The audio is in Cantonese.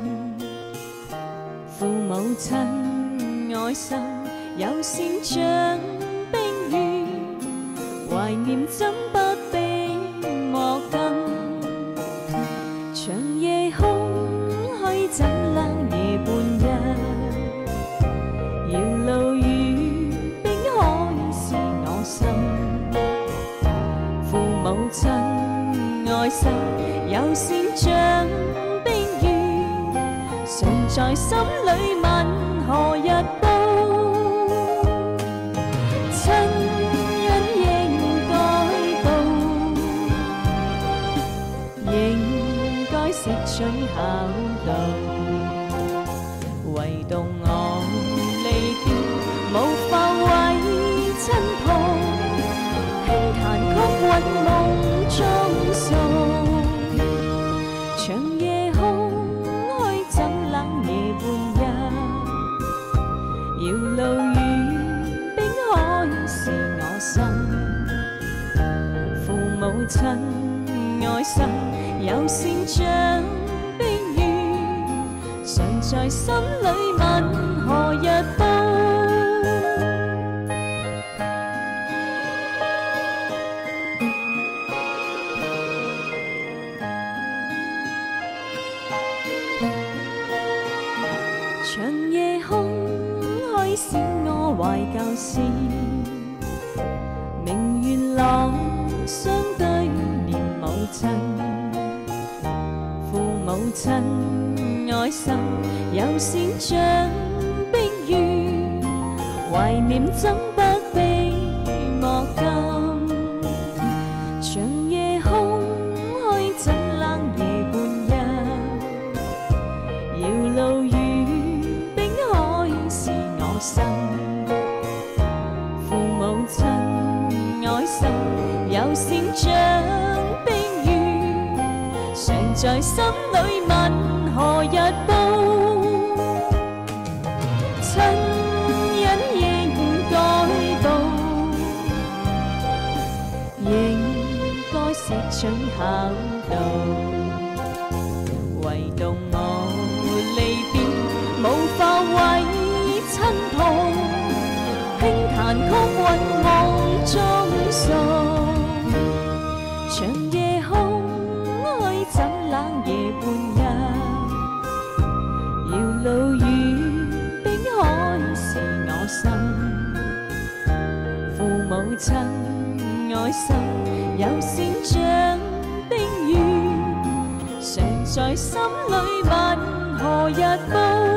父母親愛心，友善像冰雨，懷念怎不比莫近？長夜空虛怎冷夜半日，遙路與冰海是我心。父母親愛心，友善像冰雨，常在心裏問何日報？親恩應該報，應該攝取孝道，唯獨我離別無法為親抱，輕彈曲韻夢中訴。長夜空虛怎冷夜半日，遙路與冰海是我心。父母親愛心，友善像冰雨，常在心裏問何日報？長夜空虛使我懷舊事，明月朗相對念母親。父母親愛心，友善像冰雨，懷念怎不比莫近？長夜空虛怎冷夜半日，遙路與冰海是我心。父母親愛心，友善像冰雨，常在心裏問何日報？親恩應該報，應該攝取孝道，唯獨我離別無法為親抱，輕彈曲韻夢中訴。長夜空虛怎冷夜半日，遙路與冰海是我心。父母親愛心，友善像冰雨，常在心裏問何日報？